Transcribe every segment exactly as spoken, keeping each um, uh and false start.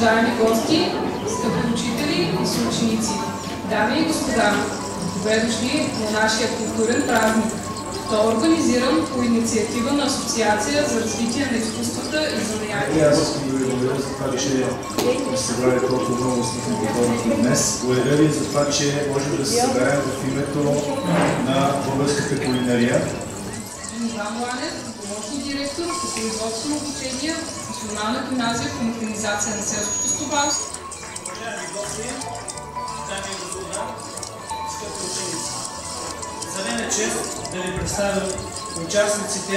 уважаеми гости, скъпи учители и съученици, дами и господа, добре дошли на нашия културен празник. Той е организиран по инициатива на Асоциация за развитие на изкуствата и занаятията. Аз искам да ви благодаря за това, че сте събрали толкова много стихни готовности днес. Благодаря ви за това, че можем да се съберем в името на българската кулинария. Иван Ланев, помощник директор по производствено обучение в Национална гимназия по механизация на селското стопанство. Уважаеми гости, дами и господа, скъпи ученици, за мен е чест да ви представя участниците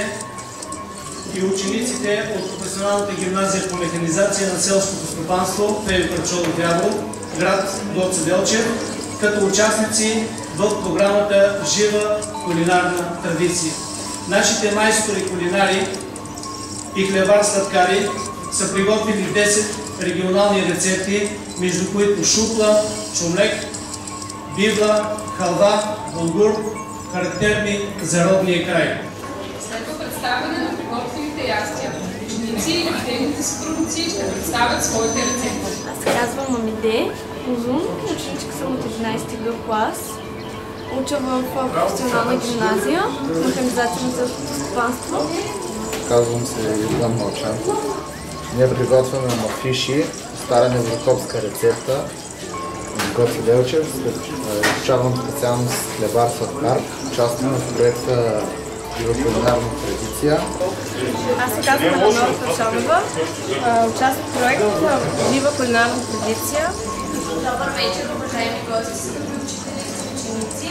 и учениците от Професионалната гимназия по механизация на селското стопанство Пейо Кръчолов Яворов, град Гоце Делчев, като участници в програмата Жива кулинарна традиция. Нашите майстори кулинари и хлебар-сладкари са приготвили десет регионални рецепти, между които шупла, чумлек, бивла, халва, булгур, характерни за родния край. Следва представяне на приготвените ястия. Ученици и техните сътрудници ще представят своите рецепти. Аз се казвам Амиде Узун, ученичка съм от единайсети Г клас. Уча в професионална гимназия, механизация на селското стопанство. Казвам се Иван Малчанков. Ние приготвяме мафиши, стара неврокопска рецепта от Гоце Делчев. Изучавам специалност хлебар-сладкар. Участвам в проекта Жива кулинарна традиция. Аз се казвам Елена Пашанова. Участвам в проекта Жива кулинарна традиция. Добър вечер, уважаеми гости, скъпи учители и ученици.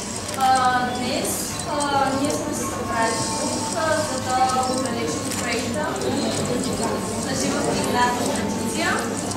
Днес ние сме се събрали тук, за да отбележим проекта на Жива кулинарна традиция.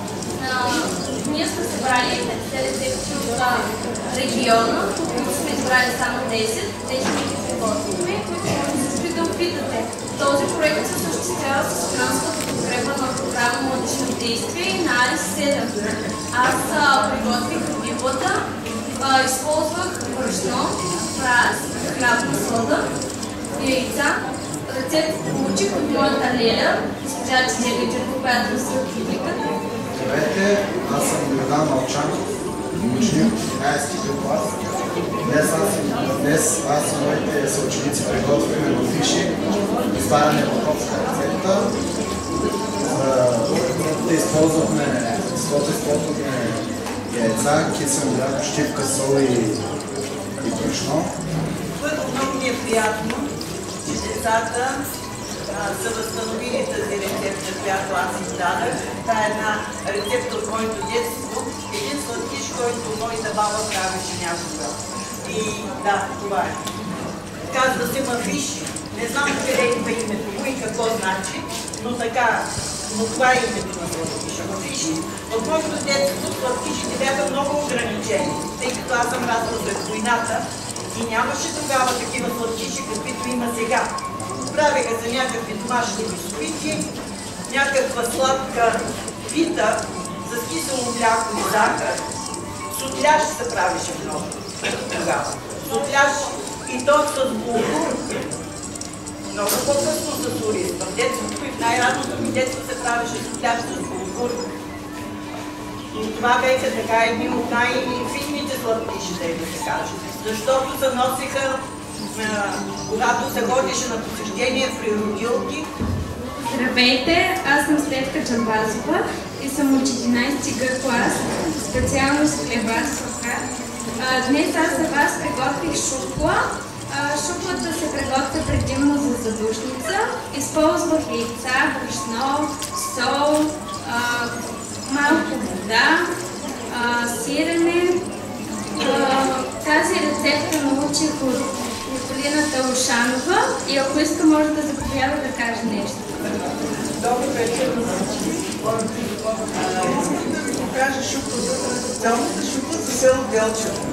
Ние сме събрали петдесет рецепти от региона, които сме избрали само десет. Те ще ги приготвихме, които може да опитате. Този проект се осъществява с финансовата подкрепа на програма Младежно действие и на Алис седем. Аз приготвих библата, използвах брашно, прас, хлябна сода, яйца. Рецептите получих от моята Леля, госпожа Чечеличева, която е сред публиката. Здравейте, аз съм Йордан Малчанков, ученик от единайсети Г клас. Днес аз и моите съученици приготвяме мафиши, стара неврокопска рецепта. Да използвахме използвахме яйца, киселен мляко, щипка, сол и брашно. Първо, много ми е приятно, че децата са възстановили тази рецепта, която аз им дадах. Това е една рецепта от моето детство, един сладкиш, който моята баба правеше някога. И да, това е. Казва се мафиши. Не знам къде идва името му и какво значи, но така, но това е името на сладкиша. Мафиши. От моето детство сладкишите бяха много ограничени, тъй като аз съм расла след войната и нямаше тогава такива сладкиши, каквито има сега. Правеха за някакви домашни бисквити, някаква сладка пита с кисело мляко и захар. Сутляш се правеше много тогава. Сутляш и то с булгур. Много по-късно с ориз. В детството и в най-ранното ми детство се правеше сутляш с булгур. И това бяха така едни от най-финните сладкиши, да се каже. Защото се носиха, когато се ходеше на посещение при родилки. Здравейте, аз съм Светка Чамбазова и съм от единайсети Г клас, специалност хлебар-сладкар. Днес аз за вас приготвих шупла. Шуплата се приготвя предимно за задушница. Използвах яйца, брашно, сол, малко вода, сирене. Тази рецепта научих от Николина Талушанова и ако иска може да заповяда да каже нещо. Добър вечер на всички. Искам да ви покажа шуплата, традиционната шупла за село Делчево.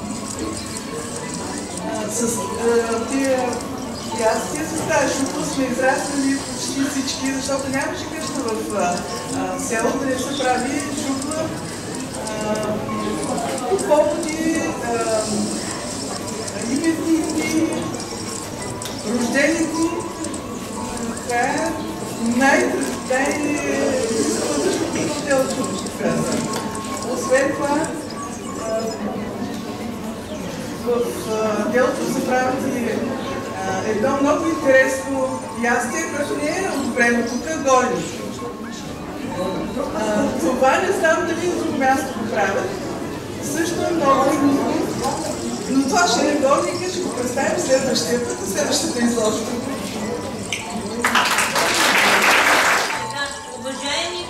С тия ястия, с тази шупла сме израснали почти всички, защото нямаше къща в село, да не се прави шупла по поводи именини, рождените. Това е най-възпълнителното Освен това, в делото се прави едно много интересно ястие, което не е одобрено тук, голени. Това не знам дали в друго място го правят. Също е много трудно, но това ще е голника, ще го представим следващия път, следващата изложба. Уважаеми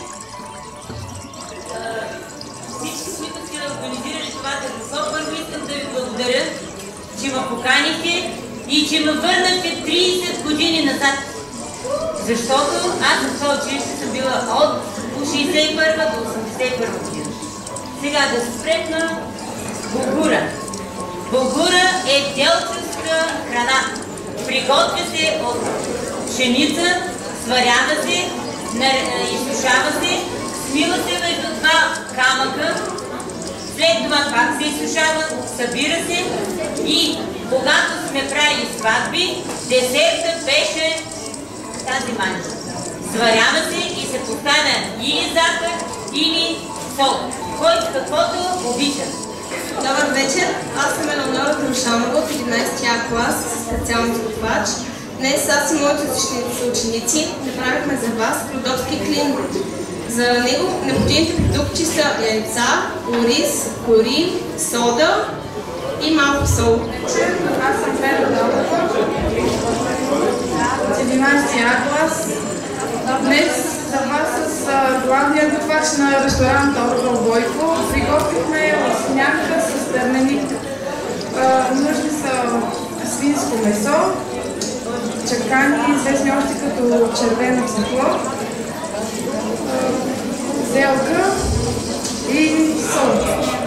всички, които сте организирали това тържество, първо искам да ви благодаря, че ме поканихте и че ме върнахте трийсет години назад. Защото аз в това училище съм била от шейсет и първа до осемдесет и първа година. Сега да се спрем на булгура. Булгура е делческа храна. Приготвя се от пшеница, сварява се, изсушава се, смила се между два камъка, след това пак се изсушава, събира се и когато сме правили сватби, десерта беше тази манча. Сварява се и се поставя или захар, или сол. Кой с каквото обича. Добър вечер, аз съм Елеонора Крушанова от единайсети А клас с специален готвач. Днес аз и моите съученици направихме за вас родопски клин. За него необходимите продукти са яйца, ориз, кори, сода и малко сол. Аз съм Вера Дългова от единайсети А клас. Днес за вас с главния готвач на ресторант Оргъл Бойко приготвихме лъснянка с търнени. Нужни са свинско месо, чакани, известни още като червено цвекло, зелка и сол.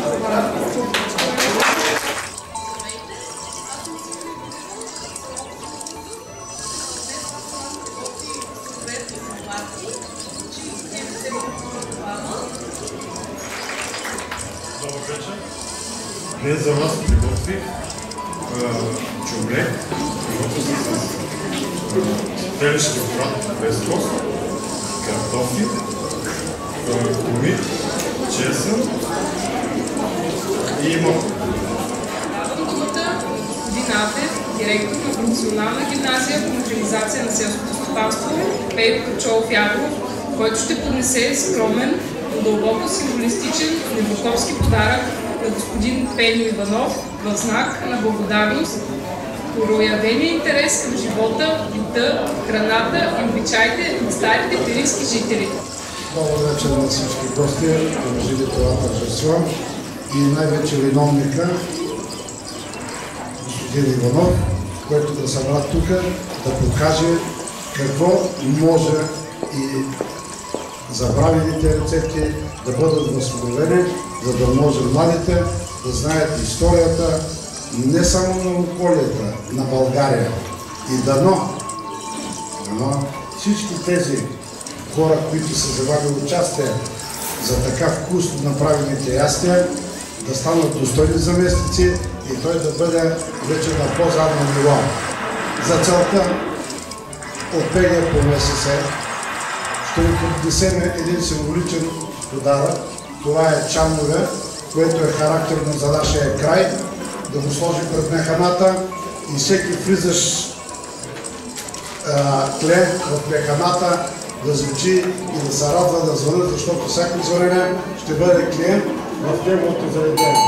Добър вечер. Днес за вас приготвих чумле, телешки отрад без кост, картофи, комит, чесън и морков. Давам думата господин Атев, директор на професионална гимназия по механизация на селското стопанство Пейо Качолов Ягов, който ще поднесе скромен, но дълбоко символистичен небоковски подарък на господин Пеню Иванов в знак на благодарност по проявения интерес към живота, бита, храната и обичаите на старите пирински жители. Добър вечер на всички гости, държили това тържество и най-вече виновника, господин Иванов, който да събра тук, да покаже какво може и забравените рецепти да бъдат възстановени, за да може младите да знаят историята не само на околията, на България. И дано, дано всички тези хора, които са вземали участие за така вкусно направените ястия, да станат достойни заместници и той да бъде вече на по-задно ниво. За целта от ПГ по МСС ще ви поднесем един символичен подарък. Това е чамове, което е характерно за нашия край. Да го сложим пред механата и всеки влизаш тлен в механата да звучи и да се радва да звънят, защото всяко звънене ще бъде клиент в неговото заведение.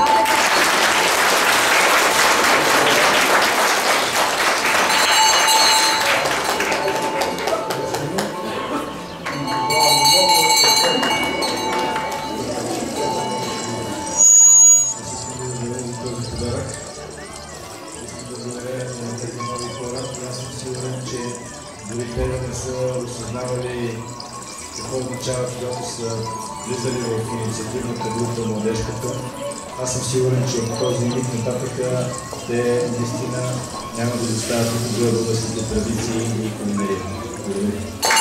Дори те да не са осъзнавали какво означава, когато са влизали в инициативната група младежката. Аз съм сигурен, че от този миг нататък те наистина няма да изоставят никога българските традиции и кулинария. Благодаря.